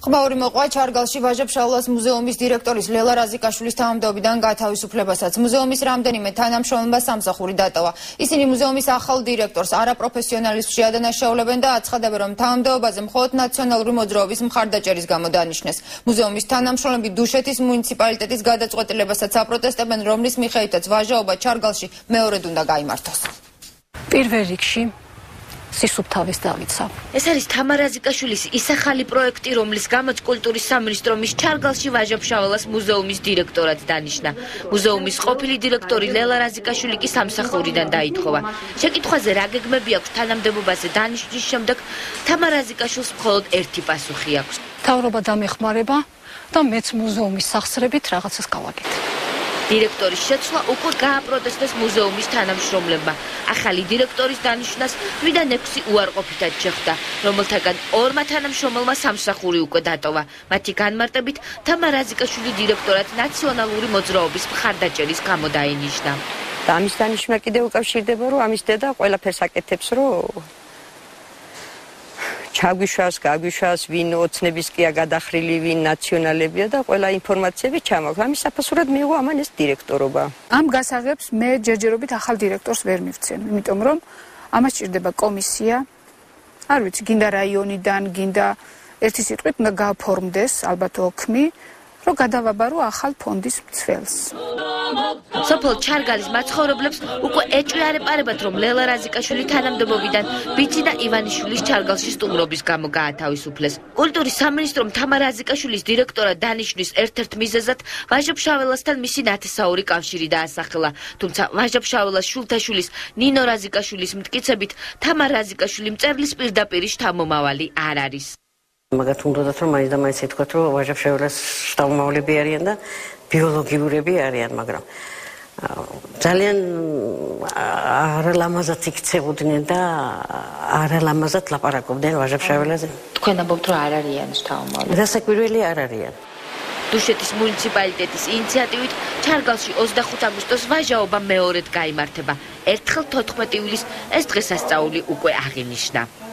Ხმაური მოყვა ჩარგალში ვაჟა-ფშაველას მუზეუმის დირექტორის ლელა რაზიკაშვილის თანამდებობიდან გათავისუფლებასაც. მუზეუმის რამდენიმე თანამშრომლობა სამსახური დატოვა. ისინი მუზეუმის ახალ დირექტორს არაპროფესიონალიზმში ადანაშაულებენ და აცხადებენ, რომ თანამდებობაზე მხოლოდ ნაციონალური მოძრაობის მხარდაჭერის გამო დანიშნეს. მუზეუმის თანამშრომლები დუშეთის მუნიციპალიტეტის გადაწყვეტილებასაც აპროტესტებენ, რომლის მიხედვითაც ვაჟაობა ჩარგალში მეორედ უნდა გაიმართოს. პირველ რიგში სისუფთავეს დავიცა. ეს არის თამარ რაზიკაშვილის ის ახალი პროექტი, რომლის გამოც კულტურის სამინისტრო მის ჩარგალში ვაჟა-ფშაველას მუზეუმის დირექტორად დანიშნა. მუზეუმის ყოფილი დირექტორი ლელა რაზიკაშვილი კი სამსახურიდან დაითხოვა. შეკითხვაზე რა გეგმები აქვს თანამდებობაზე დანიშნვის შემდეგ, თამარ რაზიკაშვილს მხოლოდ ერთი პასუხი აქვს. მთავრობა დამეხმარება და მეც მუზეუმის სახსრებით რაღაცას გავაკეთე. დირექტორის შეცვლა უკვე გააპროტესტეს მუზეუმის თანამშრომლებმა. ახალი დირექტორის დანიშვნას მიდან 6 უარყოფითად შეხვდა, რომელთაგან 2 თანამშრომელმა სამსახური უკვე დატოვა. მათი განმარტებით, თამარ რაზიკაშვილი დირექტორად ნაციონალური მოძრაობის მხარდაჭერის გამო დაინიშნა. და ამის დანიშვნა კიდევ უკავშირდება, რომ ამის დედა ყველაფერს აკეთებს, რომ ჩაგვიშვას, გაგვიშვას, ვინ ოცნებისკია გადახრილი, ვინ ნაციონალებია და ყველა ინფორმაციები ჩამოაქვს. ამის საფასურად მიიღო ამან ეს დირექტორობა. ამ გასაღებს მე ჯერჯერობით ახალ დირექტორს ვერ მივცემ, იმიტომ რომ ამას ჭირდება კომისია. არ ვიცი, გინდა რაიონიდან, გინდა ერთი სიტყვით უნდა გაფორმდეს ალბათ ოქმი, რომ გადავაბარო ახალ ფონდის მცველს. სოფელ ჩარგალის მაცხოვრებლებს უკვე ეჭვიარეპარებათ, რომ ლელა რაზიკაშვილი თანამდებობიდან ბიძი და ივანიშვილის ჩარგალში სტუმრობის გამო გაათავისუფლეს. კულტურის სამინისტრომ თამარ რაზიკაშვილის დირექტორად დანიშნვის ერთ-ერთ მიზეზად ვაჟა-ფშაველასთან მისი ნათესაური კავშირი დაასახელა. თუმცა ვაჟა-ფშაველას შვილთაშვილის ნინო რაზიკაშვილის მტკიცებით, თამარ რაზიკაშვილი მწერლის პირდაპირ შთამომავალი არ არის. მაგათ უნდათ რომ მაინც და მაინც ეთქვათ, რომ ვაჟა-ფშაველას შთამომავლები არიან და ბიოლოგიურები არიან, მაგრამ ძალიან არალამაზად იქცებოდნენ და არალამაზად ლაპარაკობდნენ ვაჟა-ფშაველაზე. თქვენ ამბობთ, რომ არ არიან შთამომავლები. დასაკვირველი არ არიან. დუშეთის მუნიციპალიტეტის ინიციატივით ჩარგალში 25 აგვისტოს ვაჟაობა მეორედ გაიმართება. ერთხელ 14 ივლის ეს დღესასწაული უკვე აღინიშნა.